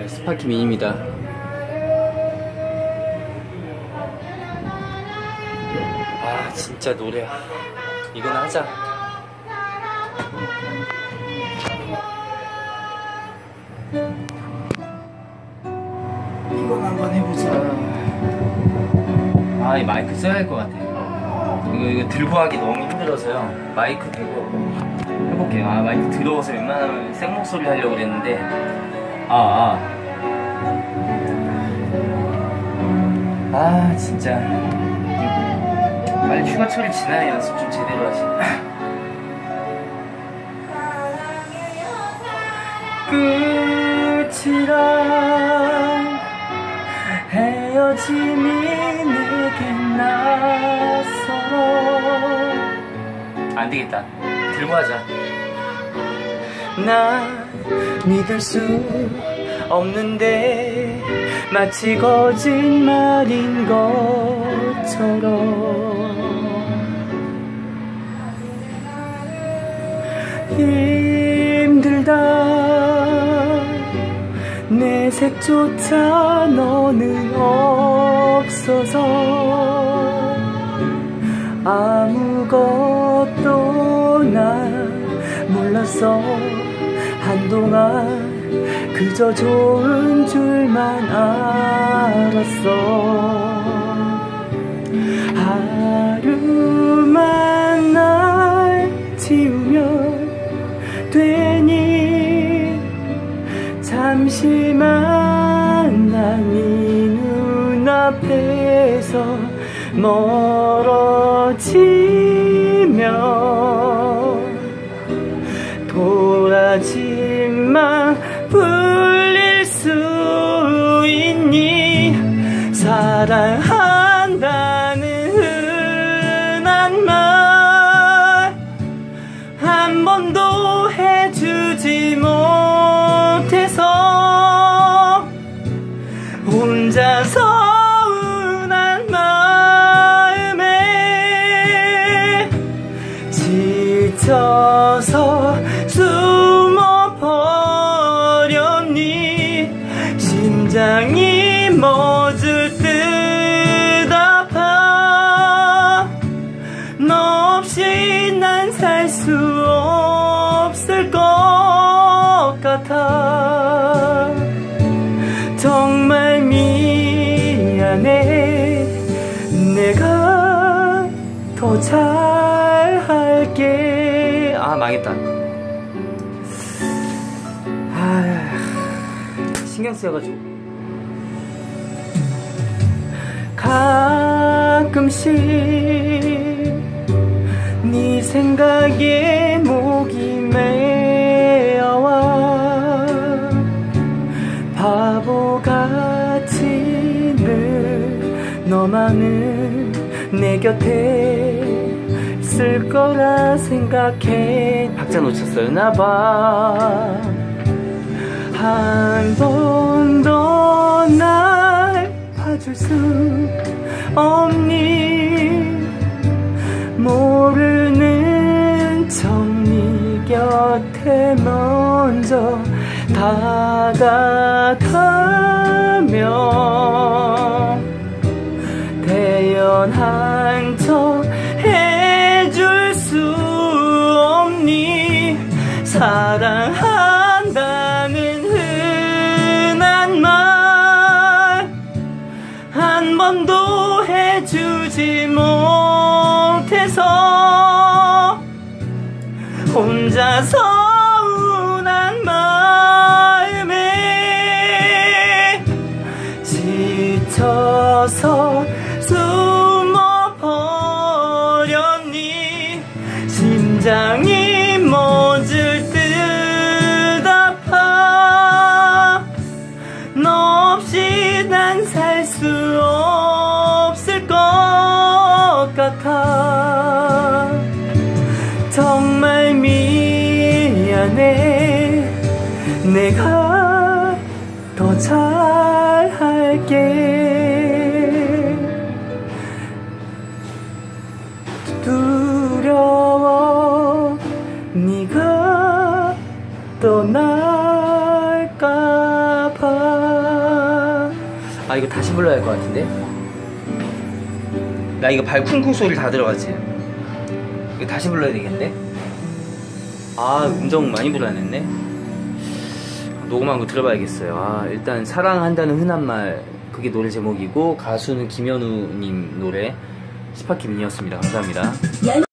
네, 스파키 미니입니다. 아 진짜 노래 이건 하자. 이건 한번 해보자. 아 이 마이크 써야 할 것 같아. 이거 들고 하기 너무 힘들어서요. 마이크 대고 해볼게요. 아 마이크 들어서 웬만하면 생목소리 하려고 그랬는데 진짜 빨리 휴가철이 지나야 연습 좀 제대로 하지. 끝이란 헤어짐이 내겐 낯설어. 안되겠다, 들고 하자. 나 믿을 수 없는데 마치 거짓말인 것처럼 힘들다. 내 색조차 너는 없어서 아무것도 난 몰랐어. 한동안 그저 좋은 줄만 알았어. 하루만 날 지우면 되니 잠시만 난 이 눈앞에서 멀어지면 도라지만 불릴 수 있니. 사랑한다는 흔한 말 한 번도 해주지 못해서 혼자 서운한 마음에 지쳐서 숨어버렸니. 심장이 멎을 듯 아파. 너 없이 난 살 수 없을 것 같아. 정말 미안해. 내가 더 잘할게. 아 망했다. 신경 쓰여가지고. 가끔씩 네 생각에 목이 메어와. 바보같이 늘 너만은 내 곁에 있을 거라 생각해. 박자 놓쳤어요 나봐. 한 번도 날 봐줄 수 없니. 모르는 척 네 곁에 먼저 다가가면 대연한 척 해줄 수 없니. 사랑한다는 흔한 말 한 번도 해주지 못해서 혼자 서운한 마음에 지쳐서 숨어버렸니. 심장이 멎을 듯 아파. 너 없이 난 살 수 없을 것 같아. 정말 미안해. 내가 더 잘할게. 두려워 네가 떠날까봐. 아 이거 다시 불러야 할 것 같은데? 나 이거 발 쿵쿵 소리 다 들어가지? 이거 다시 불러야 되겠는데? 아 음정 많이 불러야겠네. 녹음한 거 들어봐야겠어요. 아 일단 사랑한다는 흔한 말, 그게 노래 제목이고 가수는 김현우님 노래 스파키민이었습니다. 감사합니다.